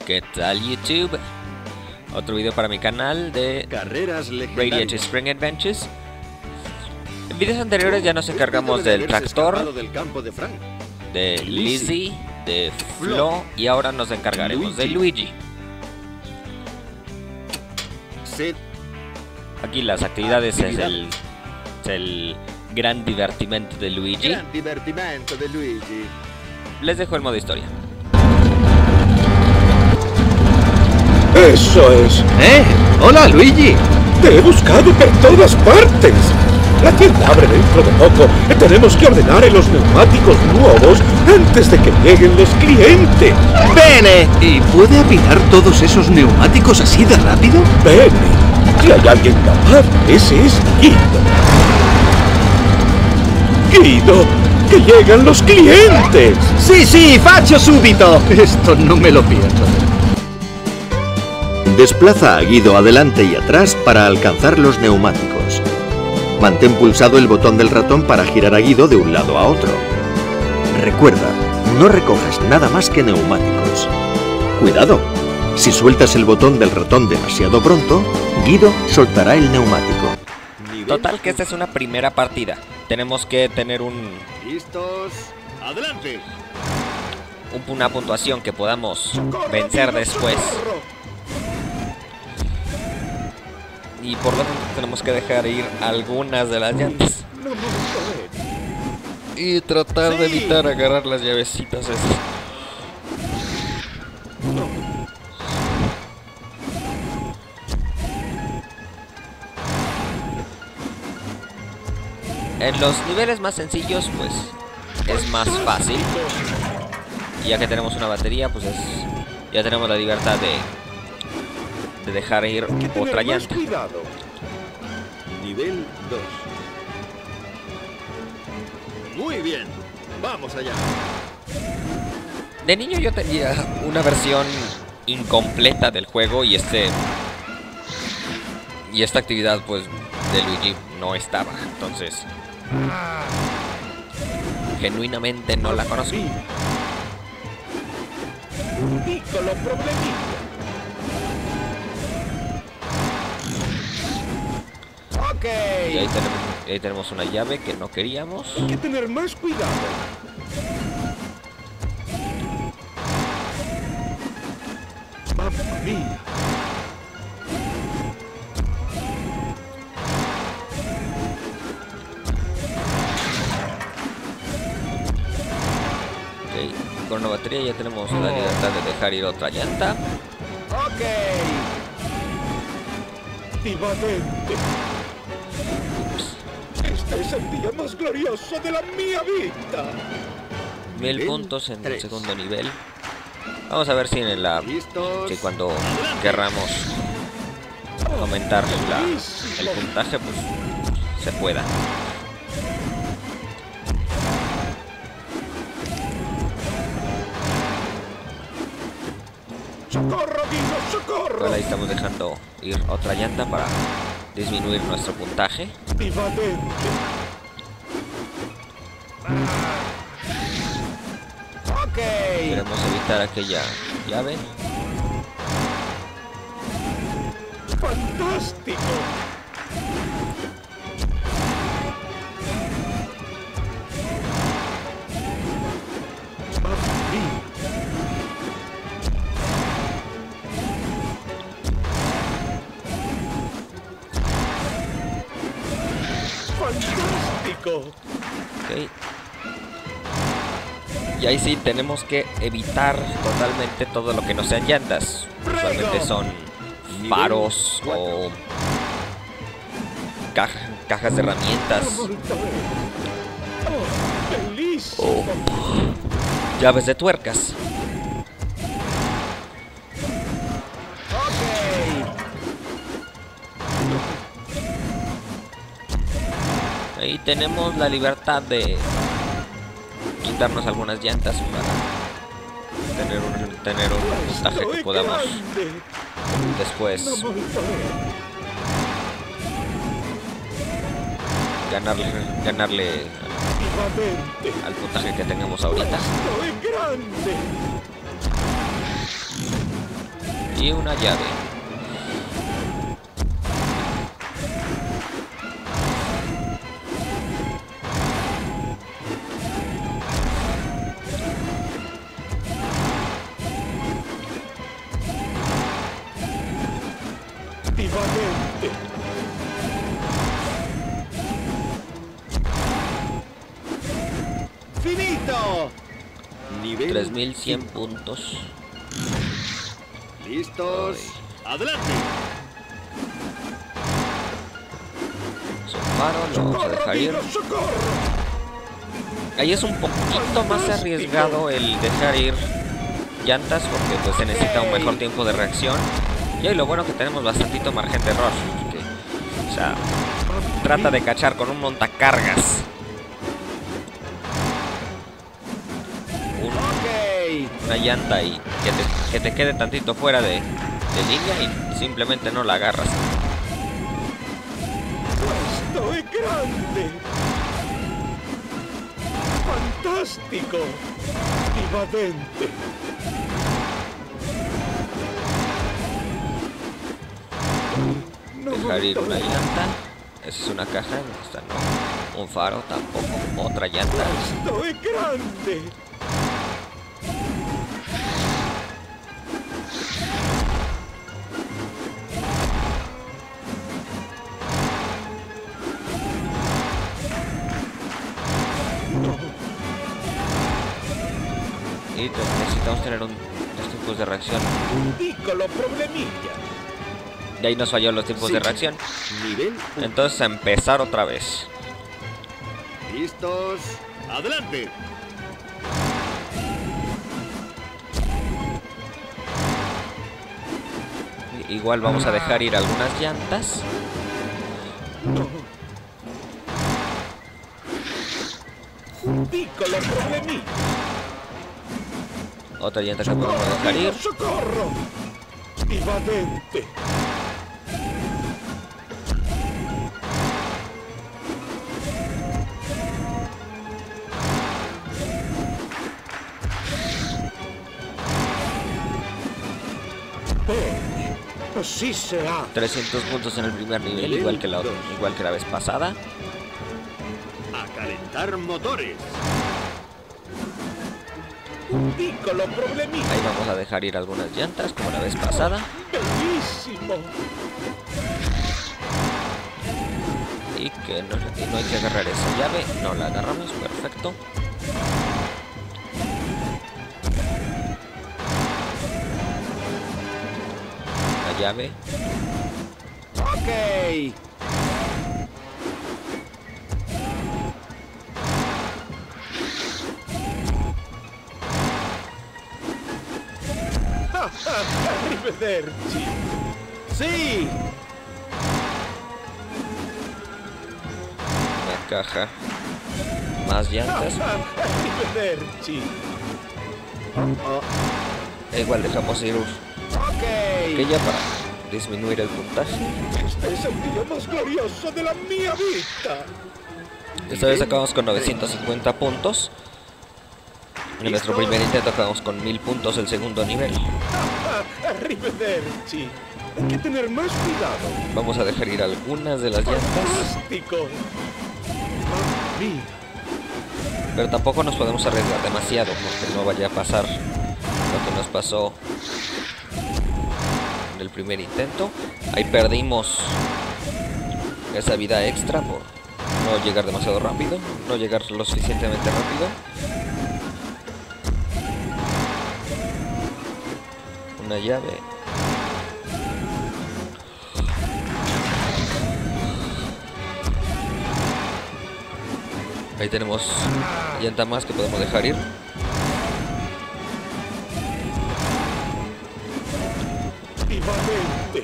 ¿Qué tal YouTube? Otro video para mi canal de Carreras Radiator Spring Adventures. En videos anteriores ya nos encargamos del tractor, del campo de Frank. de Lizzie, de Flo y ahora nos encargaremos de Luigi. Sí. Aquí las actividades es el gran divertimento de Luigi. Gran divertimento de Luigi. Les dejo el modo historia. ¡Eso es! ¡Hola, Luigi! ¡Te he buscado por todas partes! La tienda abre dentro de poco. Tenemos que ordenar los neumáticos nuevos antes de que lleguen los clientes. ¡Bene! ¿Y puede apilar todos esos neumáticos así de rápido? Ven, si hay alguien capaz, ese es Guido. ¡Guido! ¡Que llegan los clientes! ¡Sí, faccio subito! Esto no me lo pierdo. Desplaza a Guido adelante y atrás para alcanzar los neumáticos. Mantén pulsado el botón del ratón para girar a Guido de un lado a otro. Recuerda, no recojas nada más que neumáticos. ¡Cuidado! Si sueltas el botón del ratón demasiado pronto, Guido soltará el neumático. Total que esta es una primera partida. Tenemos que tener ¿Listos? ¡Adelante! una puntuación que podamos vencer después. Y por lo tanto tenemos que dejar ir algunas de las llantas. Y tratar de evitar agarrar las llavecitas esas. En los niveles más sencillos, pues, es más fácil. Y ya que tenemos una batería, pues ya tenemos la libertad de dejar ir otra llanta. Cuidado. Nivel 2. Muy bien. Vamos allá. De niño yo tenía una versión incompleta del juego y esta actividad, pues, de Luigi no estaba. Entonces, genuinamente no la conozco. Piccolo problemilla. Ok. Y ahí tenemos una llave que no queríamos. Hay que tener más cuidado. ¡Mamma mía! Ok, con una batería ya tenemos la libertad de dejar ir otra llanta. Ok. ¡Vivamente! Este es el día más glorioso de la mía vida. 1000 puntos en el segundo nivel. Vamos a ver si ¿Listos? si cuando querramos aumentar el puntaje, pues se pueda. ¡Socorro, Guido, socorro! Ahora ahí estamos dejando ir otra llanta para disminuir nuestro puntaje. ¡Vivamente! Ok. Queremos evitar aquella llave. ¡Fantástico! ¡Mamma mía! ¡Fantástico! Ok. Y ahí sí tenemos que evitar totalmente todo lo que no sean llantas. Usualmente son faros o cajas de herramientas ¡Oh, bellísimo! o llaves de tuercas. Ahí tenemos la libertad de quitarnos algunas llantas para tener un puntaje que podamos después ganarle al puntaje que tengamos ahorita. Y una llave. Activamente. ¡Finito! Nivel 3100 puntos. ¿Listos? ¡Adelante! Es un faro, lo vamos a dejar ir. Ahí es un poquito más arriesgado el dejar ir llantas porque pues se necesita un mejor tiempo de reacción. Y ahí lo bueno que tenemos bastantito margen de error. Que, o sea, trata de cachar con un montacargas. Una llanta y que te quede tantito fuera de línea y simplemente no la agarras. ¡Esto es grande! ¡Fantástico! ¡Invadente! Dejar ir una llanta. Esa es una caja. Esta no. Un faro tampoco. Otra llanta. ¡Esto es grande! Y necesitamos tener unos tiempos de reacción. Un piccolo problemilla. Y ahí nos falló los tiempos de reacción. Nivel 1. Entonces a empezar otra vez. ¿Listos? ¡Adelante! Igual vamos a dejar ir algunas llantas. Un piccolo problemilla. Otra llanta que podemos dejar ir. ¡Socorro! ¡Invadente! Bene, así será. 300 puntos en el primer nivel, igual que la vez pasada. ¡A calentar motores! Un piccolo problemilla. Ahí vamos a dejar ir algunas llantas, como la vez pasada. Bellísimo. Y que no hay que agarrar esa llave. No la agarramos, perfecto. La llave. ¡Ok! Arrivederci. ¡Sí! Una caja. Más llantas. Arrivederci. E igual dejamos ir ¡Ok! aquella para disminuir el puntaje. Este es el día más glorioso de la mía vida. Esta vez acabamos con 950 puntos. En nuestro primer intento acabamos con 1000 puntos el segundo nivel. Arrivederci. Hay que tener más cuidado. Vamos a dejar ir algunas de las llantas. Fantástico. Mamma mía. Pero tampoco nos podemos arriesgar demasiado porque no vaya a pasar lo que nos pasó en el primer intento. Ahí perdimos esa vida extra por no llegar demasiado rápido, no llegar lo suficientemente rápido. Una llave. Ahí tenemos llanta más que podemos dejar ir. Vivamente.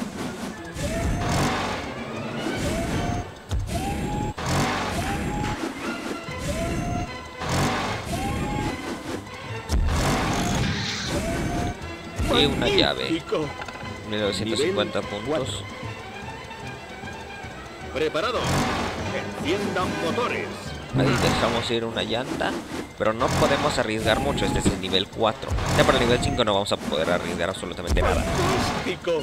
Y una llave. Magnífico. 1950 Nivel puntos. ¡Preparado! ¡Enciendan motores! Ahí dejamos ir una llanta, pero no podemos arriesgar mucho. Este es el nivel 4. Ya para el nivel 5 no vamos a poder arriesgar absolutamente nada. ¡Fantástico!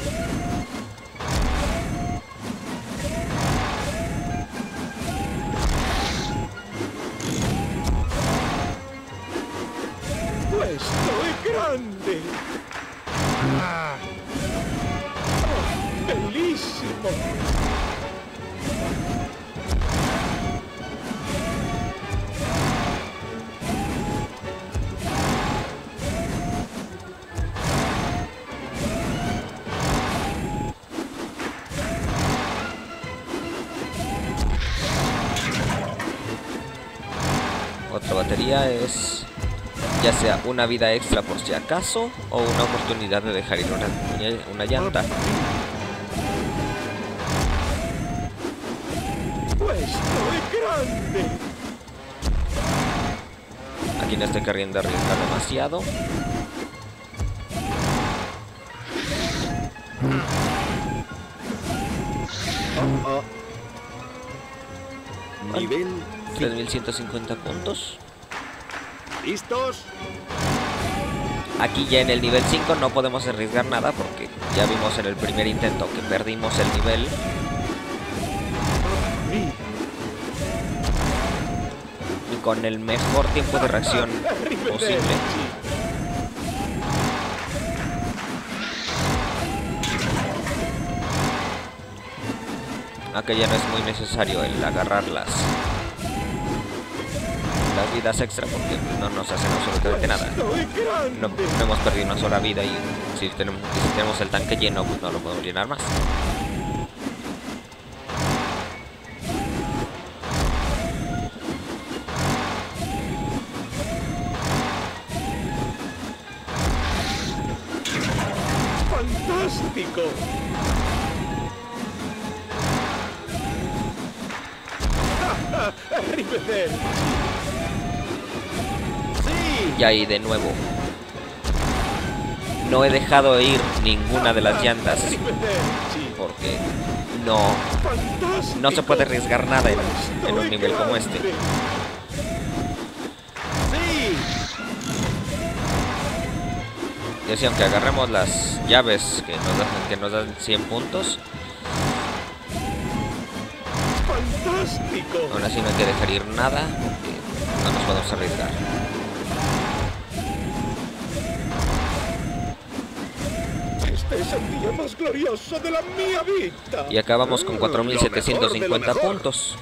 ¡Puesto es grande! ¡Ah! ¡Oh, bellísimo! Otra batería es ya sea una vida extra por si acaso o una oportunidad de dejar ir una llanta. ¡Puesto es grande! Aquí no estoy queriendo arriesgar demasiado. Nivel 3150 puntos. ¿Listos? Aquí ya en el nivel 5 no podemos arriesgar nada porque ya vimos en el primer intento que perdimos el nivel. Y con el mejor tiempo de reacción posible. Acá ya no es muy necesario el agarrar las vidas extra porque no nos hacen absolutamente nada. No hemos perdido una sola vida y si tenemos el tanque lleno pues no lo podemos llenar más. ¡Fantástico! ¡Arrivederci! ¡Sí! Y ahí de nuevo. No he dejado ir ninguna de las llantas ¡Arrivederci! porque no se puede arriesgar nada en un nivel como este. ¡Sí! Y así aunque agarremos las llaves que nos dan 100 puntos, ¡Fantástico! aún así no hay que dejar ir nada porque no nos podemos arriesgar. Este es el día más glorioso de la mía vida. Y acabamos con 4750 puntos.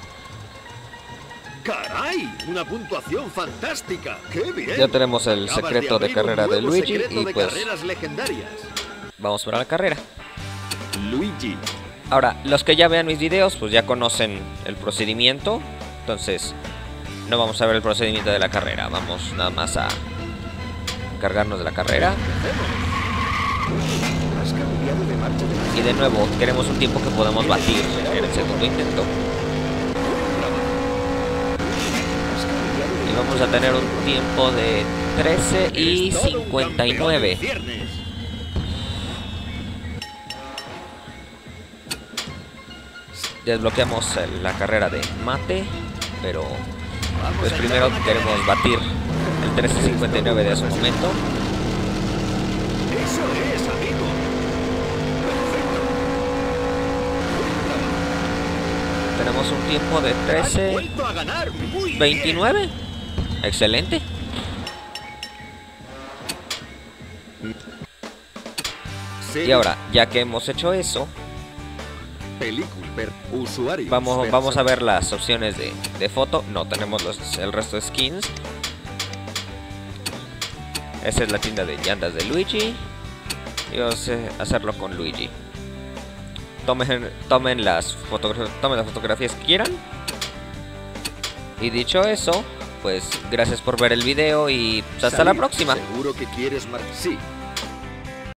¡Caray! ¡Una puntuación fantástica! ¡Qué bien! Ya tenemos el Acabas secreto de abrir un carrera de nuevo Luigi secreto y de pues carreras legendarias. vamos para la carrera. Luigi. Ahora, los que ya vean mis videos pues ya conocen el procedimiento. Entonces no vamos a ver el procedimiento de la carrera. Vamos nada más a encargarnos de la carrera. Has cambiado de marcha de Y de nuevo queremos un tiempo que podemos batir en el segundo intento. Y vamos a tener un tiempo de 13 y Eres todo un campeón 59. en ciernes. Desbloqueamos la carrera de mate, pero Vamos pues a primero echar una queremos carrera. batir el 13.59 de su momento. Eso es, amigo. Tenemos un tiempo de Has vuelto a ganar. Muy bien. 13.29. Excelente. Y ahora, ya que hemos hecho eso, Película. Usuario. vamos a ver las opciones de foto. No tenemos el resto de skins. Esa es la tienda de llantas de Luigi. Y vamos a hacerlo con Luigi. Tomen las fotografías que quieran. Y dicho eso, pues gracias por ver el video y pues, hasta la próxima. Seguro que quieres sí.